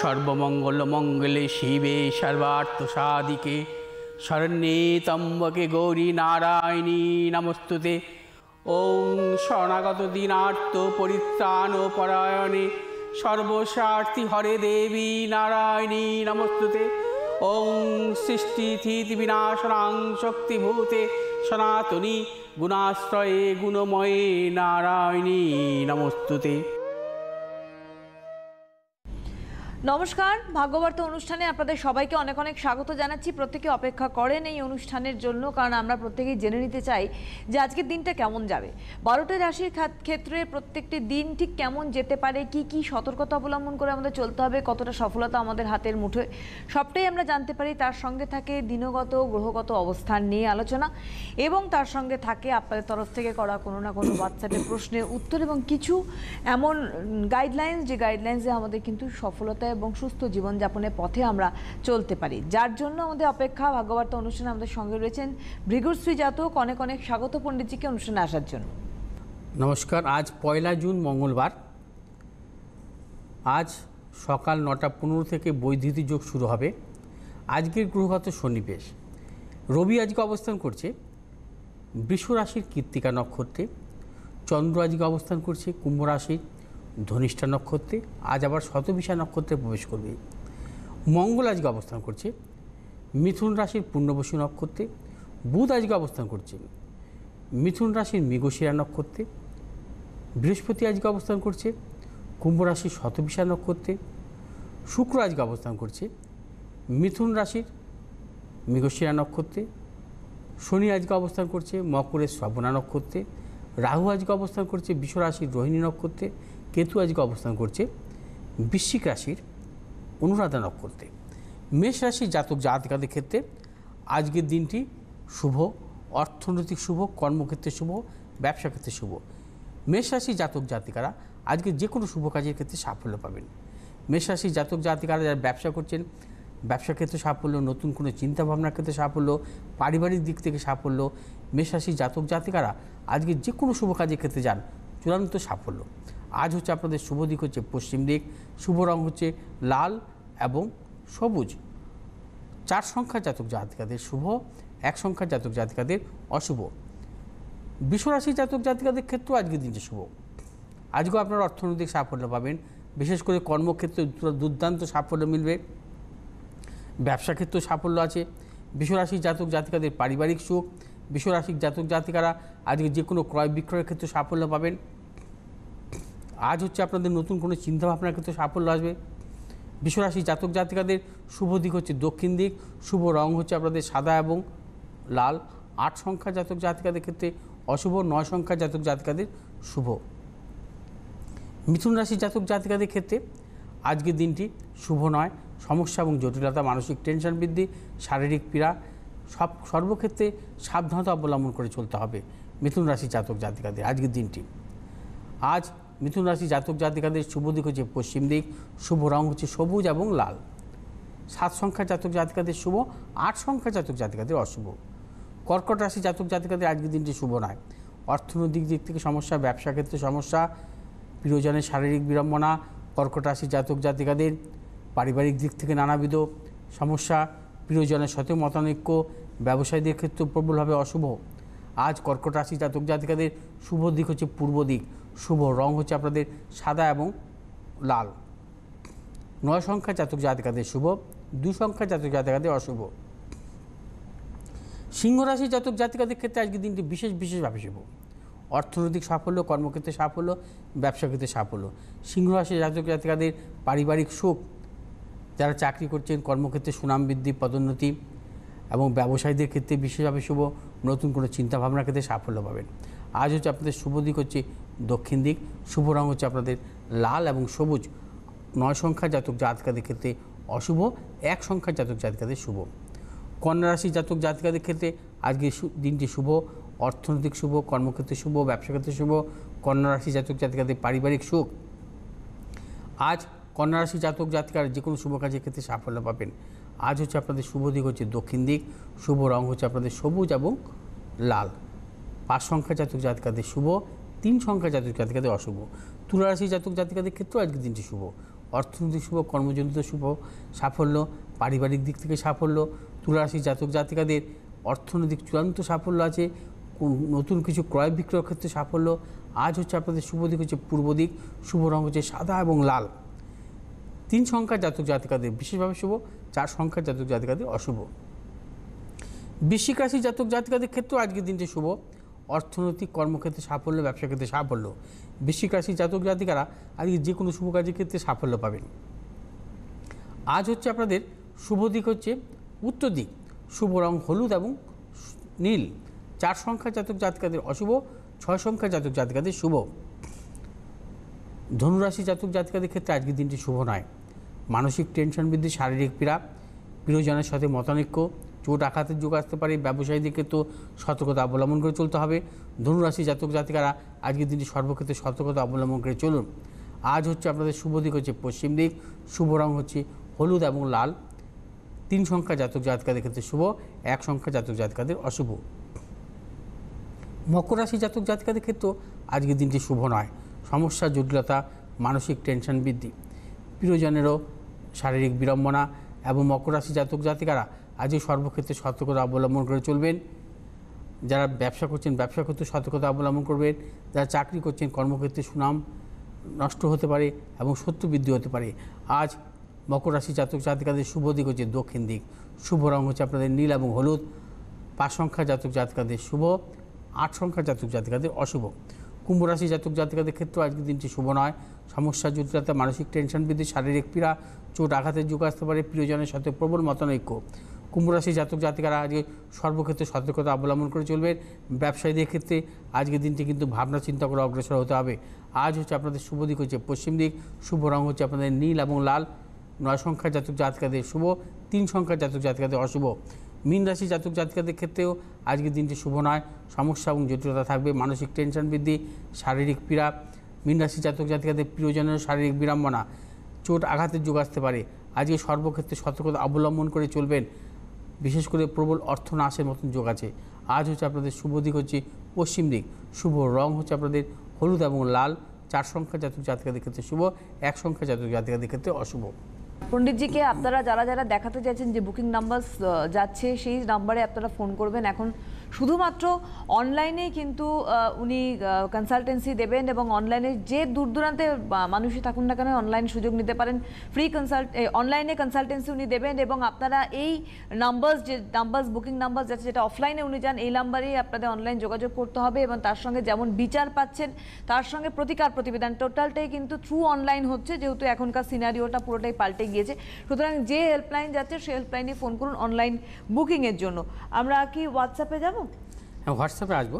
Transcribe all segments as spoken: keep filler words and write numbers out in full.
সর্বমঙ্গল মঙ্গলে শিবে সর্বার্থ সাধিকে শরণ্যে ত্র্যম্বকে গৌরী নারায়ণী নমস্তুতে। ওং শরণাগত দীনার্ত পরিত্রাণ পরায়ণে সর্বস্বার্থী হরে দেবী নারায়ণী নমস্তুতে। ওং সৃষ্টিস্থিতি বিনাশনাং শক্তিভূতে সনাতনী গুণাশ্রয়ে গুণময়ে নারায়ণী নমস্তুতে। নমস্কার, ভাগ্যবার্তা অনুষ্ঠানে আপনাদের সবাইকে অনেক অনেক স্বাগত জানাচ্ছি। প্রত্যেকে অপেক্ষা করেন এই অনুষ্ঠানের জন্য, কারণ আমরা প্রত্যেকেই জেনে নিতে চাই যে আজকের দিনটা কেমন যাবে। বারোটি রাশির ক্ষেত্রে প্রত্যেকটি দিন ঠিক কেমন যেতে পারে, কি কি সতর্কতা অবলম্বন করে আমাদের চলতে হবে, কতটা সফলতা আমাদের হাতের মুঠোয়, সবটাই আমরা জানতে পারি। তার সঙ্গে থাকে দিনগত গ্রহগত অবস্থান নিয়ে আলোচনা, এবং তার সঙ্গে থাকে আপনাদের তরফ থেকে করা কোনো না কোনো হোয়াটসঅ্যাপের প্রশ্নের উত্তর, এবং কিছু এমন গাইডলাইন্স যে গাইডলাইন্সে আমাদের কিন্তু সফলতা এবং সুস্থ জীবনযাপনের পথে আমরা চলতে পারি, যার জন্য আমাদের অপেক্ষা। ভাগ্যবার্তা অনুষ্ঠানে আমাদের সঙ্গে রয়েছেন ভৃগুশ্রী জাতক। অনেক অনেক স্বাগত পণ্ডিতজিকে অনুষ্ঠানে আসার জন্য। নমস্কার। আজ পয়লা জুন মঙ্গলবার। আজ সকাল নটা পনেরো থেকে বৈদ্যুতিক যোগ শুরু হবে। আজকের গ্রহগত সন্নিবেশ, রবি আজকে অবস্থান করছে বৃষ রাশির কৃত্তিকা নক্ষত্রে, চন্দ্র আজকে অবস্থান করছে কুম্ভ রাশির ধনিষ্ঠা নক্ষত্রে, আজ আবার শতবিশা নক্ষত্রে প্রবেশ করবে। মঙ্গল আজকে অবস্থান করছে মিথুন রাশির পূর্ণবসু নক্ষত্রে, বুধ আজকে অবস্থান করছে মিথুন রাশির মৃগশিরা নক্ষত্রে, বৃহস্পতি আজকে অবস্থান করছে কুম্ভ রাশির শতবিশা নক্ষত্রে, শুক্র আজকে অবস্থান করছে মিথুন রাশির মৃগশিরা নক্ষত্রে, শনি আজকে অবস্থান করছে মকরের শ্রবণা নক্ষত্রে, রাহু আজকে অবস্থান করছে বৃষ রাশির রোহিণী নক্ষত্রে, কেতু আজকে অবস্থান করছে বৃশ্চিক রাশির অনুরাধা নক্ষত্রে। মেষ রাশির জাতক জাতিকাদের ক্ষেত্রে আজকের দিনটি শুভ, অর্থনৈতিক শুভ, কর্মক্ষেত্রে শুভ, ব্যবসা ক্ষেত্রে শুভ। মেষ রাশির জাতক জাতিকারা আজকে যে কোনো শুভ কাজের ক্ষেত্রে সাফল্য পাবেন। মেষ রাশির জাতক জাতিকারা যারা ব্যবসা করছেন, ব্যবসা ক্ষেত্রে সাফল্য, নতুন কোনো চিন্তাভাবনার ক্ষেত্রে সাফল্য, পারিবারিক দিক থেকে সাফল্য। মেষ রাশির জাতক জাতিকারা আজকে যে কোনো শুভ কাজের ক্ষেত্রে যান, চূড়ান্ত সাফল্য। আজ হচ্ছে আপনাদের শুভ দিক হচ্ছে পশ্চিম দিক, শুভ রং হচ্ছে লাল এবং সবুজ। চার সংখ্যার জাতক জাতিকাদের শুভ, এক সংখ্যার জাতক জাতিকাদের অশুভ। বৃষ রাশির জাতক জাতিকাদের ক্ষেত্রেও আজকের দিনটি শুভ। আজকেও আপনারা অর্থনৈতিক সাফল্য পাবেন, বিশেষ করে কর্মক্ষেত্রে দুর্দান্ত সাফল্য মিলবে, ব্যবসা ক্ষেত্রেও সাফল্য আছে। বৃষ রাশির জাতক জাতিকাদের পারিবারিক সুখ, বৃষ রাশির জাতক জাতিকারা আজকে যে কোনো ক্রয় বিক্রয়ের ক্ষেত্রে সাফল্য পাবেন। আজ হচ্ছে আপনাদের নতুন কোনো চিন্তাভাবনার ক্ষেত্রে সাফল্য আসবে। বৃষ রাশির জাতক জাতিকাদের শুভ দিক হচ্ছে দক্ষিণ দিক, শুভ রং হচ্ছে আপনাদের সাদা এবং লাল। আট সংখ্যা জাতক জাতিকাদের ক্ষেত্রে অশুভ, নয় সংখ্যা জাতক জাতিকাদের শুভ। মিথুন রাশির জাতক জাতিকাদের ক্ষেত্রে আজকের দিনটি শুভ নয়। সমস্যা এবং জটিলতা, মানসিক টেনশন বৃদ্ধি, শারীরিক পীড়া, সব সর্বক্ষেত্রে সাবধানতা অবলম্বন করে চলতে হবে মিথুন রাশির জাতক জাতিকাদের আজকের দিনটি। আজ মিথুন রাশি জাতক জাতিকাদের শুভ দিক হচ্ছে পশ্চিম দিক, শুভ রং হচ্ছে সবুজ এবং লাল। সাত সংখ্যা জাতক জাতিকাদের শুভ, আট সংখ্যা জাতক জাতিকাদের অশুভ। কর্কট রাশি জাতক জাতিকাদের আজকের দিনটি শুভ নয়। অর্থনৈতিক দিক থেকে সমস্যা, ব্যবসা ক্ষেত্রে সমস্যা, প্রিয়জনের শারীরিক বিড়ম্বনা। কর্কট রাশি জাতক জাতিকাদের পারিবারিক দিক থেকে নানাবিধ সমস্যা, প্রিয়জনের সাথে মতানৈক্য, ব্যবসায়ীদের ক্ষেত্রে প্রবলভাবে অশুভ। আজ কর্কট রাশি জাতক জাতিকাদের শুভ দিক হচ্ছে পূর্ব দিক, শুভ রং হচ্ছে আপনাদের সাদা এবং লাল। নয় সংখ্যা জাতক জাতিকাদের শুভ, দুই সংখ্যা জাতক জাতিকাদের অশুভ। সিংহ রাশি জাতক জাতিকাদের ক্ষেত্রে আজকের দিনটি বিশেষ বিশেষভাবে শুভ। অর্থনৈতিক সাফল্য, কর্মক্ষেত্রে সাফল্য, ব্যবসা ক্ষেত্রে সাফল্য। সিংহ রাশি জাতক জাতিকাদের পারিবারিক সুখ, যারা চাকরি করছেন কর্মক্ষেত্রে সুনাম বৃদ্ধি, পদোন্নতি, এবং ব্যবসায়ীদের ক্ষেত্রে বিশেষভাবে শুভ, নতুন কোনো চিন্তাভাবনার ক্ষেত্রে সাফল্য পাবেন। আজ হচ্ছে আপনাদের শুভ দিক হচ্ছে দক্ষিণ দিক, শুভ রং হচ্ছে আপনাদের লাল এবং সবুজ। নয় সংখ্যা জাতক জাতিকাদের ক্ষেত্রে অশুভ, এক সংখ্যার জাতক জাতিকাদের শুভ। কন্যা রাশি জাতক জাতিকাদের ক্ষেত্রে আজকে দিনটি শুভ, অর্থনৈতিক শুভ, কর্মক্ষেত্রে শুভ, ব্যবসা ক্ষেত্রে শুভ। কন্যা রাশি জাতক জাতিকাদের পারিবারিক সুখ। আজ কন্যা রাশি জাতক জাতিকারা যে কোনো শুভ কাজের ক্ষেত্রে সাফল্য পাবেন। আজ হচ্ছে আপনাদের শুভ দিক হচ্ছে দক্ষিণ দিক, শুভ রং হচ্ছে আপনাদের সবুজ এবং লাল। পাঁচ সংখ্যা জাতক জাতিকাদের শুভ, তিন সংখ্যা জাতক জাতিকাদের অশুভ। তুলা রাশি জাতক জাতিকাদের ক্ষেত্রেও আজকের দিনটি শুভ। অর্থনৈতিক শুভ, কর্মজনিত শুভ সাফল্য, পারিবারিক দিক থেকে সাফল্য। তুলা রাশির জাতক জাতিকাদের অর্থনৈতিক চূড়ান্ত সাফল্য আছে, নতুন কিছু ক্রয় বিক্রয়ের ক্ষেত্রে সাফল্য। আজ হচ্ছে আপনাদের শুভ দিক হচ্ছে পূর্ব দিক, শুভ রঙ হচ্ছে সাদা এবং লাল। তিন সংখ্যার জাতক জাতিকাদের বিশেষভাবে শুভ, চার সংখ্যার জাতক জাতিকাদের অশুভ। বৃশ্চিক রাশির জাতক জাতিকাদের ক্ষেত্রেও আজকের দিনটি শুভ, অর্থনৈতিক কর্মক্ষেত্রে সাফল্য, ব্যবসা ক্ষেত্রে সাফল্য। বৃশ্চিক রাশির জাতক জাতিকারা আজকে যে কোনো শুভ কাজের ক্ষেত্রে সাফল্য পাবেন। আজ হচ্ছে আপনাদের শুভ দিক হচ্ছে উত্তর দিক, শুভ রং হলুদ এবং নীল। চার সংখ্যার জাতক জাতিকাদের অশুভ, ছয় সংখ্যার জাতক জাতিকাদের শুভ। ধনুরাশি জাতক জাতিকাদের ক্ষেত্রে আজকের দিনটি শুভ নয়। মানসিক টেনশন বৃদ্ধি, শারীরিক পীড়া, প্রিয়জনের সাথে মতানৈক্য, চোট আঘাতের যোগ আসতে পারে। ব্যবসায়ীদের ক্ষেত্রেও সতর্কতা অবলম্বন করে চলতে হবে। ধনুরাশি জাতক জাতিকারা আজকের দিনটি সর্বক্ষেত্রে সতর্কতা অবলম্বন করে চলুন। আজ হচ্ছে আপনাদের শুভ দিক হচ্ছে পশ্চিম দিক, শুভ রং হচ্ছে হলুদ এবং লাল। তিন সংখ্যা জাতক জাতিকাদের ক্ষেত্রে শুভ, এক সংখ্যা জাতক জাতিকাদের অশুভ। মকর রাশি জাতক জাতিকাদের ক্ষেত্রেও আজকের দিনটি শুভ নয়। সমস্যা, জটিলতা, মানসিক টেনশন বৃদ্ধি, প্রিয়জনেরও শারীরিক বিড়ম্বনা। এবং মকর রাশি জাতক জাতিকারা আজকে সর্বক্ষেত্রে সতর্কতা অবলম্বন করে চলবেন। যারা ব্যবসা করছেন ব্যবসা ক্ষেত্রে সতর্কতা অবলম্বন করবেন। যারা চাকরি করছেন কর্মক্ষেত্রে সুনাম নষ্ট হতে পারে এবং শত্রু বৃদ্ধি হতে পারে। আজ মকর রাশি জাতক জাতিকাদের শুভ দিক হচ্ছে দক্ষিণ দিক, শুভ রং হচ্ছে আপনাদের নীল এবং হলুদ। পাঁচ সংখ্যা জাতক জাতিকাদের শুভ, আট সংখ্যা জাতক জাতিকাদের অশুভ। কুম্ভ রাশি জাতক জাতিকাদের ক্ষেত্রেও আজকের দিনটি শুভ নয়। সমস্যা, জটিলতা, মানসিক টেনশন বৃদ্ধি, শারীরিক পীড়া, চোট আঘাতের যোগ আসতে পারে। প্রিয়জনের সাথে প্রবল মতানৈক্য। কুম্ভ রাশি জাতক জাতিকারা আজকে সর্বক্ষেত্রে সতর্কতা অবলম্বন করে চলবেন। ব্যবসায়ীদের ক্ষেত্রে আজকের দিনটি কিন্তু ভাবনা চিন্তা করে অগ্রসর হতে হবে। আজ হচ্ছে আপনাদের শুভ দিক হচ্ছে পশ্চিম দিক, শুভ রং হচ্ছে আপনাদের নীল এবং লাল। নয় সংখ্যার জাতক জাতিকাদের শুভ, তিন সংখ্যার জাতক জাতিকাদের অশুভ। মীন রাশি জাতক জাতিকাদের ক্ষেত্রেও আজকের দিনটি শুভ নয়। সমস্যা এবং জটিলতা থাকবে, মানসিক টেনশন বৃদ্ধি, শারীরিক পীড়া। মীন রাশি জাতক জাতিকাদের প্রিয়জনের শারীরিক বিড়ম্বনা, চোট আঘাতের যোগ আসতে পারে। আজকে সর্বক্ষেত্রে সতর্কতা অবলম্বন করে চলবেন। বিশেষ করে প্রবল অর্থ নাশের মতন যোগ আছে। আজ হচ্ছে আপনাদের শুভ দিক হচ্ছে পশ্চিম দিক, শুভ রং হচ্ছে আপনাদের হলুদ এবং লাল। চার সংখ্যা জাতক জাতিকাদের ক্ষেত্রে শুভ, এক সংখ্যা জাতক জাতিকাদের ক্ষেত্রে অশুভ। পণ্ডিতজিকে আপনারা যারা যারা দেখাতে চাইছেন যে বুকিং নাম্বার যাচ্ছে, সেই নাম্বারে আপনারা ফোন করবেন। এখন শুধুমাত্র অনলাইনেই কিন্তু উনি কনসালটেন্সি দেবেন এবং অনলাইনে যে দূর দূরান্তে মানুষই থাকুন না কেন অনলাইন সুযোগ নিতে পারেন। ফ্রি কনসাল্ট অনলাইনে কনসালটেন্সি উনি দেবেন এবং আপনারা এই নাম্বার যে নাম্বার বুকিং নাম্বার যাচ্ছে, যেটা অফলাইনে উনি যান, এই নাম্বারেই আপনাদের অনলাইন যোগাযোগ করতে হবে এবং তার সঙ্গে যেমন বিচার পাচ্ছেন তার সঙ্গে প্রতিকার প্রতিবেদন টোটালটাই কিন্তু থ্রু অনলাইন হচ্ছে, যেহেতু এখনকার সিনারিওটা পুরোটাই পাল্টে গিয়েছে। সুতরাং যে হেল্পলাইন যাচ্ছে সেই হেল্পলাইনে ফোন করুন অনলাইন বুকিংয়ের জন্য। আমরা কি হোয়াটসঅ্যাপে যাব? হ্যাঁ, হোয়াটসঅ্যাপে আসবো।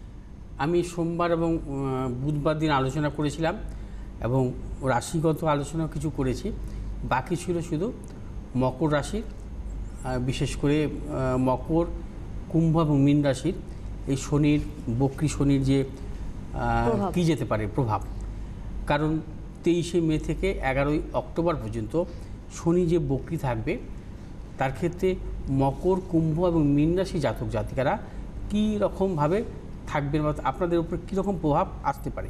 আমি সোমবার এবং বুধবার দিন আলোচনা করেছিলাম এবং রাশিগত আলোচনা কিছু করেছি। বাকি ছিল শুধু মকর রাশির, বিশেষ করে মকর, কুম্ভ এবং মীন রাশির এই শনির, বক্রী শনির যে কী যেতে পারে প্রভাব। কারণ তেইশে মে থেকে এগারোই অক্টোবর পর্যন্ত শনি যে বক্রী থাকবে, তার ক্ষেত্রে মকর, কুম্ভ এবং মীন রাশি জাতক জাতিকারা কী রকমভাবে থাকবেন বা আপনাদের উপর কীরকম প্রভাব আসতে পারে।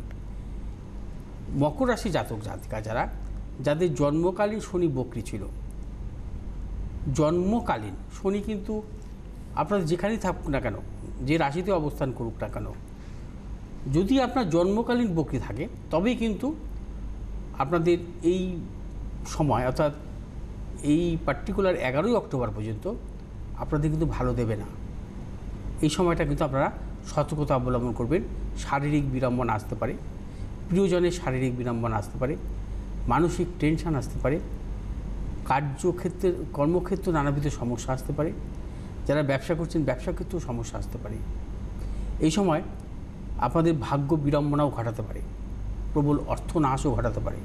মকর রাশি জাতক জাতিকা যারা, যাদের জন্মকালীন শনি বক্রী ছিল, জন্মকালীন শনি কিন্তু আপনাদের যেখানেই থাকুক না কেন, যে রাশিতে অবস্থান করুক না কেন, যদি আপনার জন্মকালীন বক্রী থাকে তবেই কিন্তু আপনাদের এই সময় অর্থাৎ এই পার্টিকুলার এগারোই অক্টোবর পর্যন্ত আপনাদের কিন্তু ভালো দেবে না। এই সময়টা কিন্তু আপনারা সতর্কতা অবলম্বন করবেন। শারীরিক বিড়ম্বনা আসতে পারে, প্রিয়জনের শারীরিক বিড়ম্বনা আসতে পারে, মানসিক টেনশন আসতে পারে, কার্যক্ষেত্রে কর্মক্ষেত্রে নানাবিধ সমস্যা আসতে পারে। যারা ব্যবসা করছেন ব্যবসা ক্ষেত্রেও সমস্যা আসতে পারে। এই সময় আপনাদের ভাগ্য বিড়ম্বনাও ঘটাতে পারে, প্রবল অর্থ নাশও ঘটাতে পারে।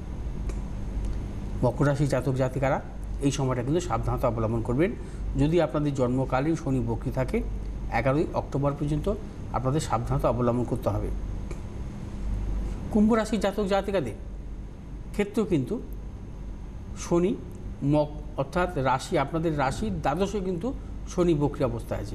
মকর রাশি জাতক জাতিকারা এই সময়টা কিন্তু সাবধানতা অবলম্বন করবেন। যদি আপনাদের জন্মকালীন শনি বক্রী থাকে এগারোই অক্টোবর পর্যন্ত আপনাদের সাবধানতা অবলম্বন করতে হবে। কুম্ভ রাশি জাতক জাতিকাদের ক্ষেত্রেও কিন্তু শনি মক অর্থাৎ রাশি, আপনাদের রাশির দ্বাদশে কিন্তু শনি বক্রী অবস্থায় আছে।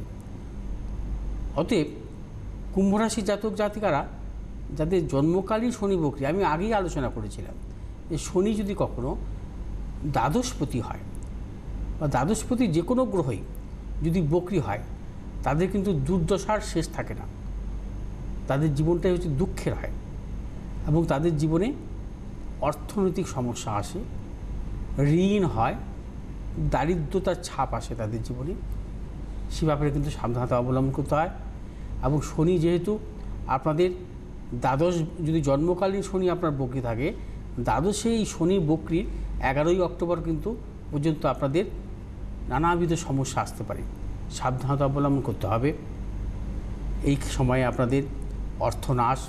অতএব কুম্ভ রাশি জাতক জাতিকারা যাদের জন্মকালীন শনি বক্রী, আমি আগেই আলোচনা করেছিলাম যে শনি যদি কখনো দ্বাদশপতি হয় বা দ্বাদশপতি যে কোনো গ্রহই যদি বক্রী হয়, তাদের কিন্তু দুর্দশার শেষ থাকে না, তাদের জীবনটাই হচ্ছে দুঃখের হয় এবং তাদের জীবনে অর্থনৈতিক সমস্যা আসে, ঋণ হয়, দারিদ্রতার ছাপ আসে তাদের জীবনে। সে ব্যাপারে কিন্তু সাবধানতা অবলম্বন করতে হয়। এবং শনি যেহেতু আপনাদের দ্বাদশ, যদি জন্মকালীন শনি আপনার বক্রী থাকে, দ্বাদশে এই শনি বক্রীর এগারোই অক্টোবর কিন্তু পর্যন্ত আপনাদের নানাবিধ সমস্যা আসতে পারে, সাবধানতা অবলম্বন করতে হবে। এই সময়ে আপনাদের অর্থনাশ,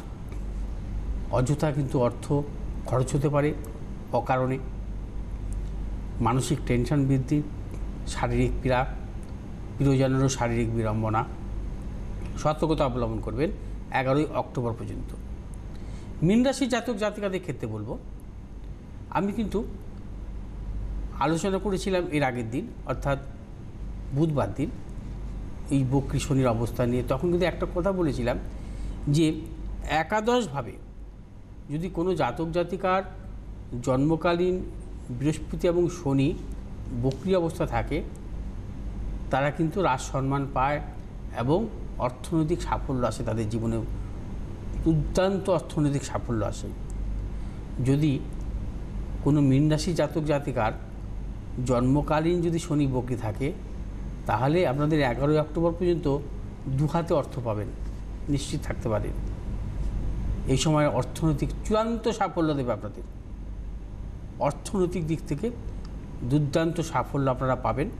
অযথা কিন্তু অর্থ খরচ হতে পারে অকারণে, মানসিক টেনশন বৃদ্ধি, শারীরিক পীড়া, প্রিয়জনেরও শারীরিক বিড়ম্বনা। সতর্কতা অবলম্বন করবেন এগারোই অক্টোবর পর্যন্ত। মীন রাশি জাতক জাতিকাদের ক্ষেত্রে বলবো, আমি কিন্তু আলোচনা করেছিলাম এর আগের দিন, অর্থাৎ বুধবার দিন, এই বক্রী শনির অবস্থা নিয়ে। তখন কিন্তু একটা কথা বলেছিলাম যে একাদশভাবে যদি কোনো জাতক জাতিকার জন্মকালীন বৃহস্পতি এবং শনি বক্রী অবস্থা থাকে, তারা কিন্তু রাজ সম্মান পায় এবং অর্থনৈতিক সাফল্য আসে, তাদের জীবনে দুর্দান্ত অর্থনৈতিক সাফল্য আসে। যদি কোনো মীন রাশি জাতক জাতিকার জন্মকালীন যদি শনি বক্রী থাকে, তাহলে আপনাদের এগারোই অক্টোবর পর্যন্ত দু হাতে অর্থ পাবেন, নিশ্চিত থাকতে পারেন। এই সময় অর্থনৈতিক চূড়ান্ত সাফল্য দেবে আপনাদের, অর্থনৈতিক দিক থেকে দুর্দান্ত সাফল্য আপনারা পাবেন।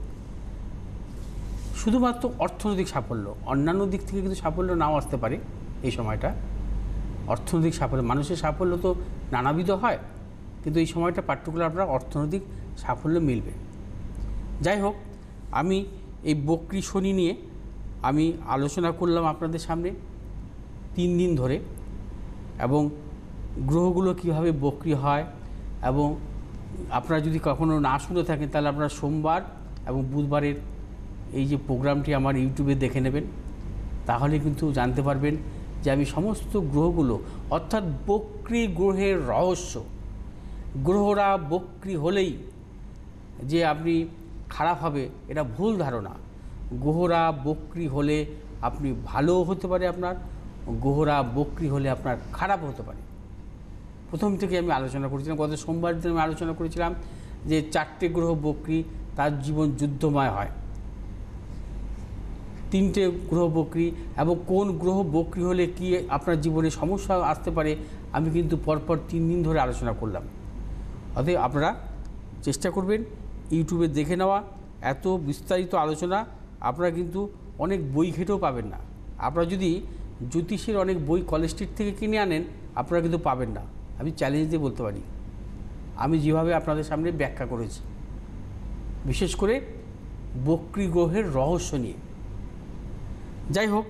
শুধুমাত্র অর্থনৈতিক সাফল্য, অন্যান্য দিক থেকে কিন্তু সাফল্য নাও আসতে পারে এই সময়টা। অর্থনৈতিক সাফল্য, মানুষের সাফল্য তো নানাবিধ হয়, কিন্তু এই সময়টা পার্টিকুলার আপনার অর্থনৈতিক সাফল্য মিলবে। যাই হোক, আমি এই বক্রী শনি নিয়ে আমি আলোচনা করলাম আপনাদের সামনে তিন দিন ধরে, এবং গ্রহগুলো কীভাবে বক্রী হয়, এবং আপনারা যদি কখনও না শুনে থাকেন তাহলে আপনারা সোমবার এবং বুধবারের এই যে প্রোগ্রামটি আমার ইউটিউবে দেখে নেবেন, তাহলে কিন্তু জানতে পারবেন যে আমি সমস্ত গ্রহগুলো, অর্থাৎ বক্রী গ্রহের রহস্য, গ্রহরা বক্রী হলেই যে আপনি খারাপ হবে এটা ভুল ধারণা। গ্রহরা বক্রী হলে আপনি ভালো হতে পারে, আপনার গ্রহরা বক্রী হলে আপনার খারাপ হতে পারে। প্রথম থেকে আমি আলোচনা করেছিলাম, গত সোমবার দিন আমি আলোচনা করেছিলাম যে চারটে গ্রহ বক্রী, তার জীবন যুদ্ধময় হয়। তিনটে গ্রহ বক্রী এবং কোন গ্রহ বক্রী হলে কি আপনার জীবনে সমস্যা আসতে পারে আমি কিন্তু পরপর তিন দিন ধরে আলোচনা করলাম। অতএব আপনারা চেষ্টা করবেন ইউটিউবে দেখে নেওয়া। এত বিস্তারিত আলোচনা আপনারা কিন্তু অনেক বই ঘেটেও পাবেন না। আপনারা যদি জ্যোতিষের অনেক বই কলেজ স্ট্রিট থেকে কিনে আনেন, আপনারা কিন্তু পাবেন না, আমি চ্যালেঞ্জ দিয়ে বলতে পারি। আমি যেভাবে আপনাদের সামনে ব্যাখ্যা করেছি, বিশেষ করে বক্রী গ্রহের রহস্য নিয়ে। যাই হোক,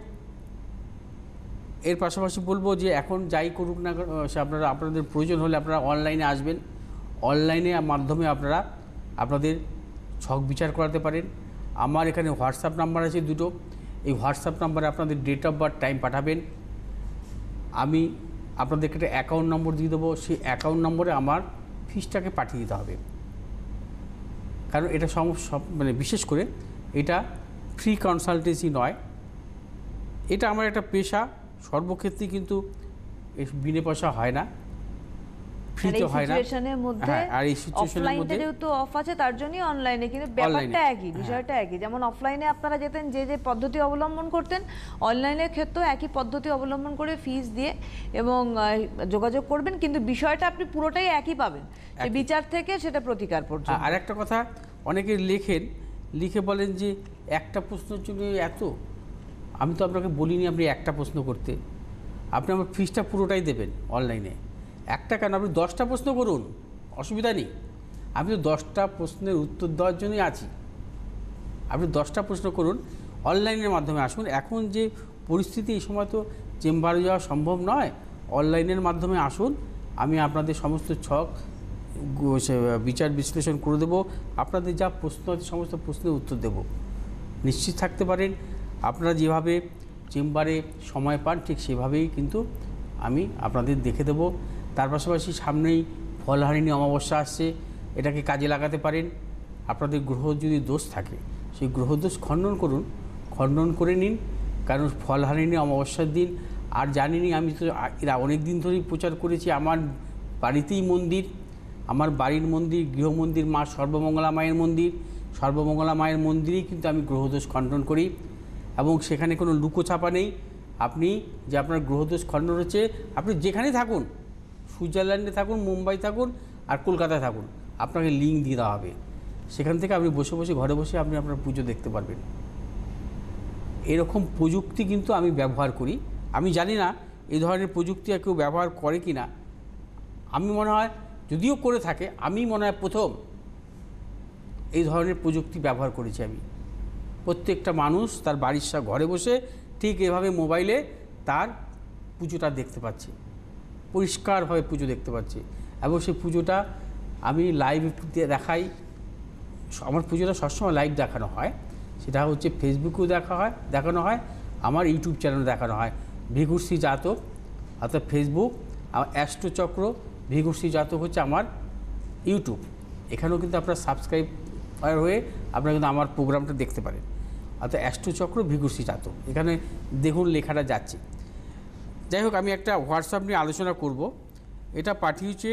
এর পাশাপাশি বলবো যে এখন যাই করুক না সে আপনারা, আপনাদের প্রয়োজন হলে আপনারা অনলাইনে আসবেন। অনলাইনে মাধ্যমে আপনারা আপনাদের ছক বিচার করাতে পারেন। আমার এখানে হোয়াটসঅ্যাপ নাম্বার আছে দুটো, এই হোয়াটসঅ্যাপ নাম্বারে আপনাদের ডেট অফ বার্থ, টাইম পাঠাবেন। আমি আপনাদেরকে একটা অ্যাকাউন্ট নম্বর দিয়ে দেবো, সেই অ্যাকাউন্ট নম্বরে আমার ফিসটাকে পাঠিয়ে দিতে হবে। কারণ এটা সব সব মানে বিশেষ করে এটা ফ্রি কনসালটেন্সি নয়, এটা আমার একটা পেশা। সর্বক্ষেত্রে কিন্তু বিনা পয়সা হয় না, ফ্রিতে হয় না। হ্যাঁ, আর এই সিচুয়েশনের মধ্যে যেহেতু অফ আছে তার জন্যই অনলাইনে, কিন্তু ব্যাপারটা একই, বিষয়টা একই। যেমন অফলাইনে আপনারা যেতেন যে যে পদ্ধতি অবলম্বন করতেন, অনলাইনের ক্ষেত্রেও একই পদ্ধতি অবলম্বন করে ফিস দিয়ে এবং যোগাযোগ করবেন, কিন্তু বিষয়টা আপনি পুরোটাই একই পাবেন, সেই বিচার থেকে সেটা প্রতিকার পর্যন্ত। আর একটা কথা, অনেকে লেখেন, লিখে বলেন যে একটা প্রশ্নের জন্য এত। আমি তো আপনাকে বলিনি আপনি একটা প্রশ্ন করতে, আপনি আমার ফিসটা পুরোটাই দেবেন অনলাইনে। একটা কেন, আপনি দশটা প্রশ্ন করুন, অসুবিধা নেই। আমি তো দশটা প্রশ্নের উত্তর দেওয়ার জন্যই আছি। আপনি দশটা প্রশ্ন করুন, অনলাইনের মাধ্যমে আসুন। এখন যে পরিস্থিতি, এই সময় তো চেম্বারে যাওয়া সম্ভব নয়, অনলাইনের মাধ্যমে আসুন। আমি আপনাদের সমস্ত ছক বিচার বিশ্লেষণ করে দেবো, আপনাদের যা প্রশ্ন আছে সমস্ত প্রশ্নের উত্তর দেব। নিশ্চিত থাকতে পারেন, আপনারা যেভাবে চেম্বারে সময় পান ঠিক সেভাবেই কিন্তু আমি আপনাদের দেখে দেব। তার পাশাপাশি সামনেই ফলহারিণী অমাবস্যা আসছে, এটাকে কাজে লাগাতে পারেন। আপনাদের গ্রহ যদি দোষ থাকে সেই গ্রহদোষ খণ্ডন করুন, খণ্ডন করে নিন, কারণ ফলহারিণী অমাবস্যার দিন। আর জানিনি, আমি তো এরা অনেক দিন ধরেই প্রচার করেছি, আমার বাড়িতেই মন্দির, আমার বাড়ির মন্দির, গৃহমন্দির মা সর্বমঙ্গলা মায়ের মন্দির, সর্বমঙ্গলা মায়ের মন্দিরেই কিন্তু আমি গ্রহদোষ খণ্ডন করি, এবং সেখানে কোনো লুকোছাপা নেই। আপনি যে আপনার গ্রহদোষ খণ্ডন হচ্ছে, আপনি যেখানেই থাকুন, সুইজারল্যান্ডে থাকুন, মুম্বাই থাকুন, আর কলকাতায় থাকুন, আপনাকে লিঙ্ক দিয়ে দেওয়া হবে। সেখান থেকে আপনি বসে বসে ঘরে বসে আপনি আপনার পুজো দেখতে পারবেন। এরকম প্রযুক্তি কিন্তু আমি ব্যবহার করি। আমি জানি না এই ধরনের প্রযুক্তি আর কেউ ব্যবহার করে কি না। আমি মনে হয় যদিও করে থাকে, আমি মনে হয় প্রথম এই ধরনের প্রযুক্তি ব্যবহার করেছি আমি। প্রত্যেকটা মানুষ তার বাড়ির সা ঘরে বসে ঠিক এভাবে মোবাইলে তার পুজোটা দেখতে পাচ্ছে, পরিষ্কারভাবে পুজো দেখতে পাচ্ছে, এবং সেই পুজোটা আমি লাইভ দেখাই। আমার পুজোটা সবসময় লাইভ দেখানো হয়, সেটা হচ্ছে ফেসবুকেও দেখা হয় দেখানো হয় আমার ইউটিউব চ্যানেলে দেখানো হয়। ভিঘুশ্রী জাতক অর্থাৎ ফেসবুক, আমার অ্যাস্ট্রোচক্র ভিঘুশ্রী জাতক হচ্ছে আমার ইউটিউব। এখানেও কিন্তু আপনারা সাবস্ক্রাইব হয়ে আপনারা কিন্তু আমার প্রোগ্রামটা দেখতে পারেন। অর্থাৎ অ্যাস্ট্রোচক্র ভিঘুশ্রী জাতক, এখানে দেখুন লেখাটা যাচ্ছে। যাই হোক, আমি একটা হোয়াটসঅ্যাপ নিয়ে আলোচনা করব। এটা পাঠিয়েছে,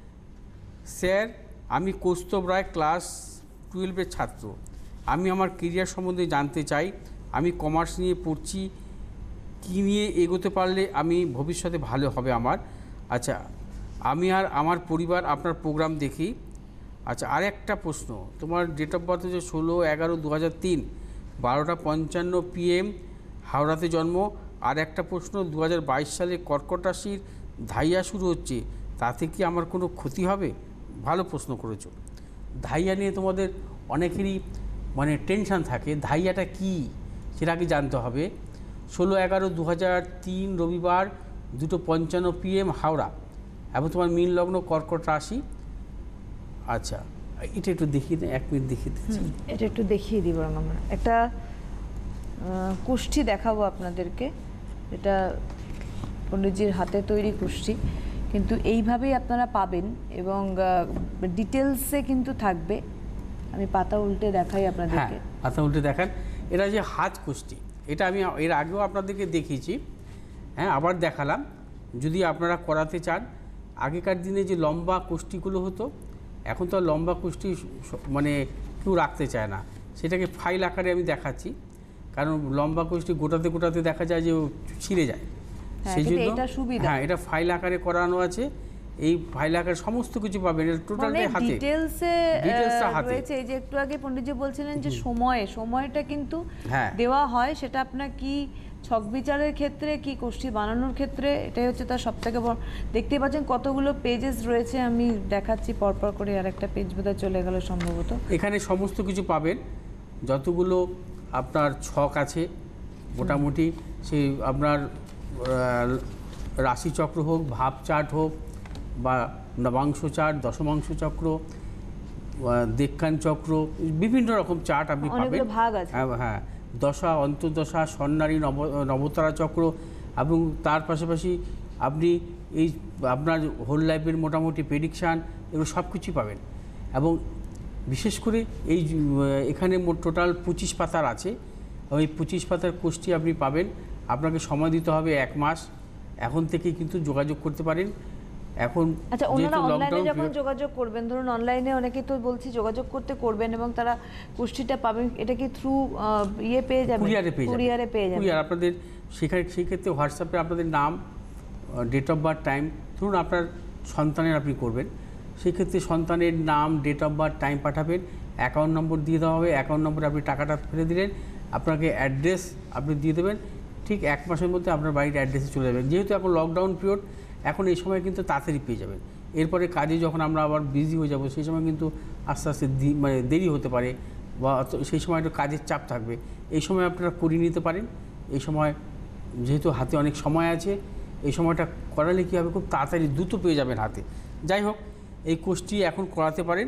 স্যার আমি কৌস্তব রায় ক্লাস টুয়েলভের ছাত্র, আমি আমার কেরিয়ার সম্বন্ধে জানতে চাই। আমি কমার্স নিয়ে পড়ছি, কী নিয়ে এগোতে পারলে আমি ভবিষ্যতে ভালো হবে আমার। আচ্ছা, আমি আর আমার পরিবার আপনার প্রোগ্রাম দেখি। আচ্ছা, আর একটা প্রশ্ন, তোমার ডেট অফ বার্থ হচ্ছে ষোলো এগারো দু হাজার তিন বারোটা পঞ্চান্ন পিএম, হাওড়াতে জন্ম। আর একটা প্রশ্ন, দু হাজার বাইশ সালে কর্কট রাশির ধাইয়া শুরু হচ্ছে, তাতে কি আমার কোনো ক্ষতি হবে? ভালো প্রশ্ন করেছো। ধাইয়া নিয়ে তোমাদের অনেকেরই মানে টেনশান থাকে, ধাইয়াটা কি সেটা আগে জানতে হবে। ষোলো এগারো দু হাজার তিন রবিবার দুটো পঞ্চান্ন পিএম হাওড়া, এবং তোমার মীন লগ্ন কর্কট রাশি। আচ্ছা, এটা একটু দেখিয়ে দিন, এক মিনিট দেখিয়ে দিচ্ছি। এটা একটু দেখিয়ে দিই বরং আমরা একটা কুষ্ঠি দেখাবো আপনাদেরকে। এটা পণ্ডিতজির হাতে তৈরি কুষ্ঠি, কিন্তু এইভাবেই আপনারা পাবেন এবং ডিটেলসে কিন্তু থাকবে। আমি পাতা উল্টে দেখাই আপনাদেরকে। হ্যাঁ, পাতা উল্টে দেখান। এটা যে হাত কুষ্ঠি, এটা আমি এর আগেও আপনাদেরকে দেখিয়েছি, হ্যাঁ আবার দেখালাম। যদি আপনারা করাতে চান, আগেকার দিনে যে লম্বা কুষ্ঠিগুলো হতো, এখন তো লম্বা কুষ্ঠি মানে কেউ রাখতে চায় না, সেটাকে ফাইল আকারে আমি দেখাচ্ছি। কারণ লম্বা কুষ্ঠি গোটাতে গোটাতে দেখা যায় যে ছিঁড়ে যায়, সেই জন্য হ্যাঁ এটা ফাইল আকারে করানো আছে। এই ফাইল আকারে সমস্ত কিছু পাবেন, এটা টোটালটাই হাতে ডিটেইলসে রয়েছে। এই যে একটু আগে পণ্ডিতজি বলছিলেন যে সময় সময়টা কিন্তু দেওয়া হয়, সেটা আপনার কি ছক বিচারের ক্ষেত্রে কি কুষ্ঠি বানানোর ক্ষেত্রে, এটাই হচ্ছে তার সবথেকে বড়। দেখতে পাচ্ছেন কতগুলো পেজেস রয়েছে, আমি দেখাচ্ছি পরপর করে। আর একটা পেজ বোধহয় চলে গেল সম্ভবত। এখানে সমস্ত কিছু পাবেন, যতগুলো আপনার ছক আছে মোটামুটি, সেই আপনার রাশিচক্র হোক, ভাব চার্ট হোক, বা নবাংশ চার্ট, দশমাংশ চক্র, দেক্কান চক্র, বিভিন্ন রকম চার্ট আপনি পাবেন। হ্যাঁ হ্যাঁ দশা, অন্তর্দশা, স্বর্ণারী, নব নবতারা চক্র, এবং তার পাশাপাশি আপনি এই আপনার হোল লাইফের মোটামুটি প্রেডিকশান, এগুলো সব কিছুই পাবেন। এবং বিশেষ করে এই এখানে মোট টোটাল পঁচিশ পাতার আছে, ওই পঁচিশ পাতার কোর্সটি আপনি পাবেন। আপনাকে সময় দিতে হবে এক মাস। এখন থেকে কিন্তু যোগাযোগ করতে পারেন। এখন আচ্ছা, ওনারা অনলাইনে যখন যোগাযোগ করবেন, ধরুন অনলাইনে অনেকে তো বলছি যোগাযোগ করতে করবেন এবং তারা কুষ্ঠিটা পাবেন, এটা কি থ্রু ইয়ে পেয়ে যাবেন? কুরিয়ারে পেয়ে যাবেন। কুরিয়ারে পেয়ে যাবেন। কুরিয়ার আপনাদের সেখানে সেই ক্ষেত্রে হোয়াটসঅ্যাপে আপনাদের নাম, ডেট অফ বার্থ, টাইম, ধরুন আপনার সন্তানের আপনি করবেন, সেই ক্ষেত্রে সন্তানের নাম, ডেট অফ বার্থ, টাইম পাঠাবেন, অ্যাকাউন্ট নম্বর দিয়ে দেওয়া হবে। অ্যাকাউন্ট নম্বরে আপনি টাকাটা ফেলে দিলেন, আপনাকে অ্যাড্রেস আপনি দিয়ে দেবেন, ঠিক এক মাসের মধ্যে আপনার বাড়ির অ্যাড্রেসে চলে যাবেন। যেহেতু এখন লকডাউন পিরিয়ড, এখন এই সময় কিন্তু তাড়াতাড়ি পেয়ে যাবেন। এরপরে কাজে যখন আমরা আবার বিজি হয়ে যাব, সেই সময় কিন্তু আস্তে আস্তে মানে দেরি হতে পারে, বা সেই সময় একটু কাজের চাপ থাকবে। এই সময় আপনারা করিয়ে নিতে পারেন। এই সময় যেহেতু হাতে অনেক সময় আছে, এই সময়টা করালে কী হবে, খুব তাড়াতাড়ি দ্রুত পেয়ে যাবেন হাতে। যাই হোক, এই কোর্সটি এখন করাতে পারেন।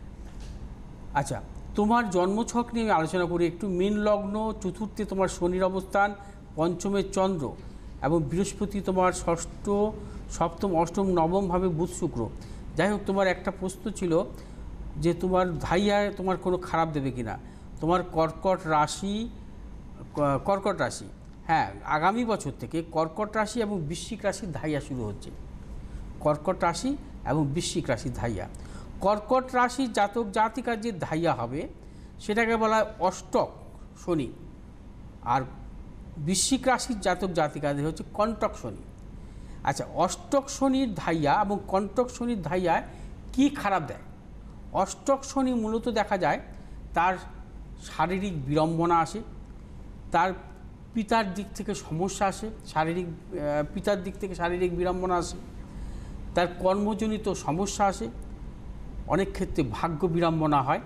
আচ্ছা, তোমার জন্মছক নিয়ে আমি আলোচনা করি একটু। মীন লগ্ন, চতুর্থে তোমার শনির অবস্থান, পঞ্চমে চন্দ্র, এবং বৃহস্পতি তোমার ষষ্ঠ, সপ্তম, অষ্টম, নবমভাবে বুধ শুক্র। যাই হোক, তোমার একটা প্রশ্ন ছিল যে তোমার ধাইয়া তোমার কোনো খারাপ দেবে কিনা। তোমার কর্কট রাশি, কর্কট রাশি, হ্যাঁ, আগামী বছর থেকে কর্কট রাশি এবং বৃশ্চিক রাশির ধাইয়া শুরু হচ্ছে। কর্কট রাশি এবং বৃশ্চিক রাশির ধাইয়া। কর্কট রাশির জাতক জাতিকার যে ধাইয়া হবে সেটাকে বলা হয় অষ্টক শনি, আর বৃশ্চিক রাশির জাতক জাতিকাদের হচ্ছে কণ্টক শনি। আচ্ছা, অষ্টক শনির ধাইয়া এবং কণ্টক শনির ধাইয়ায় কী খারাপ দেয়? অষ্টক শনি মূলত দেখা যায় তার শারীরিক বিড়ম্বনা আসে, তার পিতার দিক থেকে সমস্যা আসে, শারীরিক পিতার দিক থেকে শারীরিক বিড়ম্বনা আসে, তার কর্মজনিত সমস্যা আসে, অনেক ক্ষেত্রে ভাগ্য বিড়ম্বনা হয়,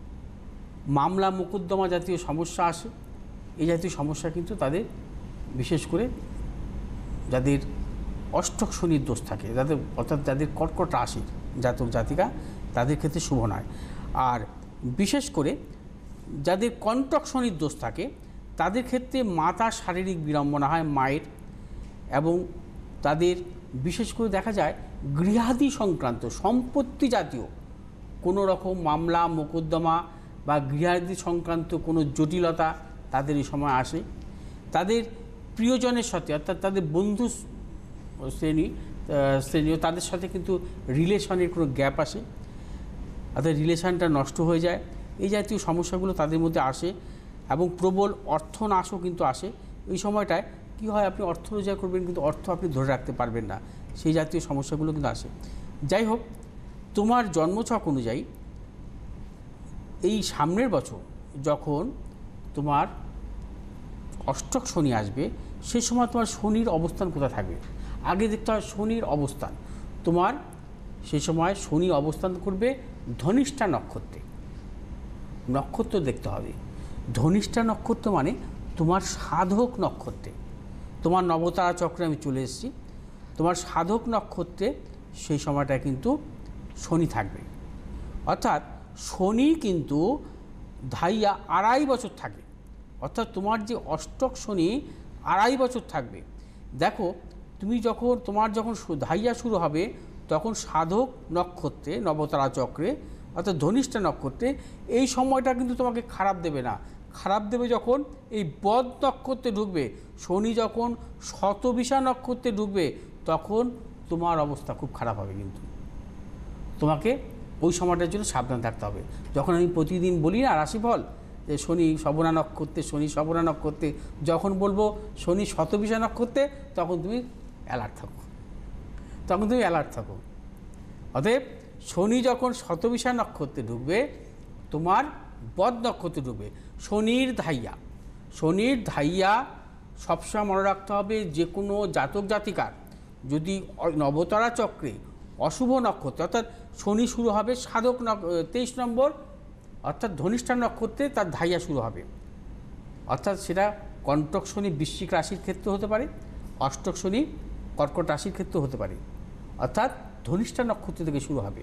মামলা মোকদ্দমা জাতীয় সমস্যা আসে। এই জাতীয় সমস্যা কিন্তু তাদের, বিশেষ করে যাদের অষ্টক শনির দোষ থাকে, যাদের অর্থাৎ যাদের কর্কট রাশির জাতক জাতিকা, তাদের ক্ষেত্রে শুভ নয়। আর বিশেষ করে যাদের কণ্টক শনির দোষ থাকে তাদের ক্ষেত্রে মাতার শারীরিক বিড়ম্বনা হয়, মায়ের, এবং তাদের বিশেষ করে দেখা যায় গৃহাদি সংক্রান্ত সম্পত্তি জাতীয় কোনো রকম মামলা মোকদ্দমা বা গৃহাদি সংক্রান্ত কোনো জটিলতা তাদের এই সময় আসে। তাদের প্রিয়জনের সাথে, অর্থাৎ তাদের বন্ধু শ্রেণী শ্রেণী তাদের সাথে কিন্তু রিলেশনের কোনো গ্যাপ আসে, অর্থাৎ রিলেশনটা নষ্ট হয়ে যায়। এই জাতীয় সমস্যাগুলো তাদের মধ্যে আসে, এবং প্রবল অর্থনাশও কিন্তু আসে। এই সময়টায় কী হয়, আপনি অর্থ রোজগার করবেন কিন্তু অর্থ আপনি ধরে রাখতে পারবেন না, সেই জাতীয় সমস্যাগুলো কিন্তু আসে। যাই হোক, তোমার জন্মছক অনুযায়ী এই সামনের বছর যখন তোমার অষ্টক শনি আসবে, সে সময় তোমার শনির অবস্থান কোথায় থাকবে আগে দেখতে হয়। শনির অবস্থান তোমার সে সময় শনি অবস্থান করবে ধনিষ্ঠা নক্ষত্রে। নক্ষত্র দেখতে হবে। ধনিষ্ঠা নক্ষত্র মানে তোমার সাধক নক্ষত্রে। তোমার নবতারা চক্রে আমি চলে এসেছি, তোমার সাধক নক্ষত্রে সেই সময়টা কিন্তু শনি থাকবে। অর্থাৎ শনি কিন্তু ধাইয়া আড়াই বছর থাকে, অর্থাৎ তোমার যে অষ্টক শনি আড়াই বছর থাকবে। দেখো, তুমি যখন তোমার যখন ধাইয়া শুরু হবে তখন সাধক নক্ষত্রে, নবতারা চক্রে, অর্থাৎ ধনিষ্ঠা নক্ষত্রে, এই সময়টা কিন্তু তোমাকে খারাপ দেবে না। খারাপ দেবে যখন এই বদ নক্ষত্রে ঢুকবে, শনি যখন শতবিশা নক্ষত্রে ঢুকবে তখন তোমার অবস্থা খুব খারাপ হবে। কিন্তু তোমাকে ওই সময়টার জন্য সাবধান থাকতে হবে। যখন আমি প্রতিদিন বলি না রাশিফল, যে শনি শবনা নক্ষত্রে, শনি শবনা নক্ষত্রে, যখন বলবো শনি শতবিশা নক্ষত্রে, তখন তুমি অ্যালার্ট থাকো, তখন তুমি অ্যালার্ট থাকো। অতএব শনি যখন শতবিশা নক্ষত্রে ঢুকবে, তোমার বদ নক্ষত্রে ঢুকবে, শনির ধাইয়া। শনির ধাইয়া সবসময় মনে রাখতে হবে, যে কোনো জাতক জাতিকার যদি নবতারা চক্রে অশুভ নক্ষত্র, অর্থাৎ শনি শুরু হবে সাধক তেইশ নম্বর, অর্থাৎ ধনিষ্ঠা নক্ষত্রে তার ধাইয়া শুরু হবে। অর্থাৎ সেটা কণ্টক শনি বৃশ্চিক রাশির ক্ষেত্রে হতে পারে, অষ্টক শনি কর্কট রাশির ক্ষেত্রে হতে পারে, অর্থাৎ ধনিষ্ঠা নক্ষত্র থেকে শুরু হবে।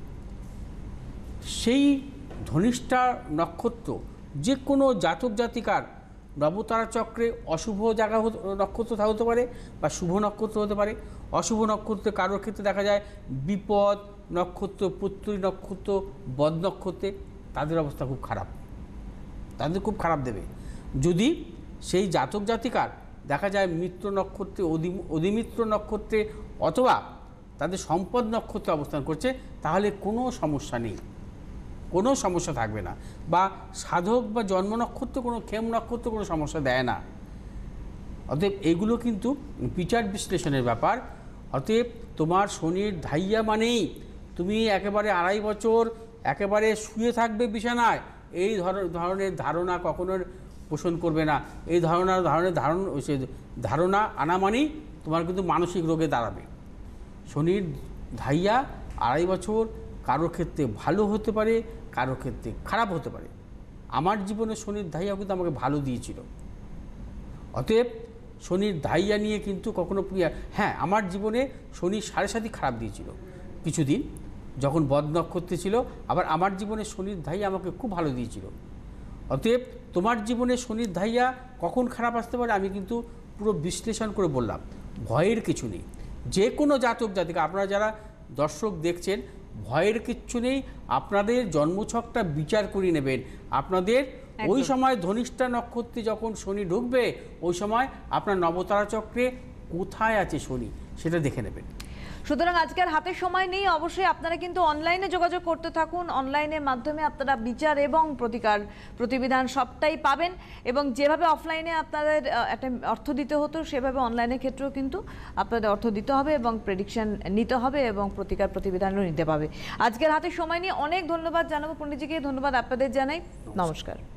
সেই ধনিষ্ঠা নক্ষত্র যে কোনো জাতক জাতিকার নবতারা চক্রে অশুভ জায়গা নক্ষত্র হতে পারে বা শুভ নক্ষত্র হতে পারে। অশুভ নক্ষত্রে কারোর ক্ষেত্রে দেখা যায় বিপদ নক্ষত্র, পুত্রী নক্ষত্র, বদ নক্ষত্রে, তাদের অবস্থা খুব খারাপ, তাদের খুব খারাপ দেবে। যদি সেই জাতক জাতিকার দেখা যায় মিত্র নক্ষত্রে, অধি অধিমিত্র নক্ষত্রে অথবা তাদের সম্পদ নক্ষত্রে অবস্থান করছে, তাহলে কোনো সমস্যা নেই, কোনো সমস্যা থাকবে না। বা সাধক বা জন্ম নক্ষত্র, কোনো ক্ষেম নক্ষত্র কোনো সমস্যা দেয় না। অতএব এগুলো কিন্তু বিচার বিশ্লেষণের ব্যাপার। অতএব তোমার শনির ধাইয়া মানেই তুমি একেবারে আড়াই বছর একেবারে শুয়ে থাকবে বিছানায়, এই ধরনের ধারণা কখনো পোষণ করবে না। এই ধারণা ধরনের ধারণ সে ধারণা আনা মানেই তোমার কিন্তু মানসিক রোগে দাঁড়াবে। শনির ধাইয়া আড়াই বছর কারোর ক্ষেত্রে ভালো হতে পারে, কারোর ক্ষেত্রে খারাপ হতে পারে। আমার জীবনে শনির ধাইয়া কিন্তু আমাকে ভালো দিয়েছিল। অতএব শনির ধাইয়া নিয়ে কিন্তু কখনো প্রিয়া, হ্যাঁ, আমার জীবনে শনি সাড়ে সাতই খারাপ দিয়েছিল কিছুদিন, যখন বদ নক্ষত্রে ছিল। আবার আমার জীবনে শনির ধাইয়া আমাকে খুব ভালো দিয়েছিল। অতএব তোমার জীবনে শনির ধাইয়া কখন খারাপ আসতে পারে আমি কিন্তু পুরো বিশ্লেষণ করে বললাম। ভয়ের কিছু নেই। যে কোনো জাতক জাতিকা, আপনারা যারা দর্শক দেখছেন, ভয়ের কিচ্ছু নেই। আপনাদের জন্মছকটা বিচার করে নেবেন। আপনাদের ওই একদম। সময় ধনিষ্ঠা নক্ষত্রে যখন শনি ঢুকবে, ওই সময় আপনার নবতারা চক্রে কোথায় আছে শনি সেটা দেখে নেবেন। সুতরাং আজকের হাতে সময় নেই, অবশ্যই আপনারা কিন্তু অনলাইনে যোগাযোগ করতে থাকুন। অনলাইনের মাধ্যমে আপনারা বিচার এবং প্রতিকার প্রতিবিধান সবটাই পাবেন, এবং যেভাবে অফলাইনে আপনাদের আহ, একটা অর্থ দিতে হতো সেভাবে অনলাইনের ক্ষেত্রেও কিন্তু আপনাদের অর্থ দিতে হবে এবং প্রেডিকশন নিতে হবে এবং প্রতিকার প্রতিবিধানও নিতে পাবে। আজকের হাতে সময় নিয়ে অনেক ধন্যবাদ জানাবো পণ্ডিতজিকে, ধন্যবাদ আপনাদের জানাই, নমস্কার।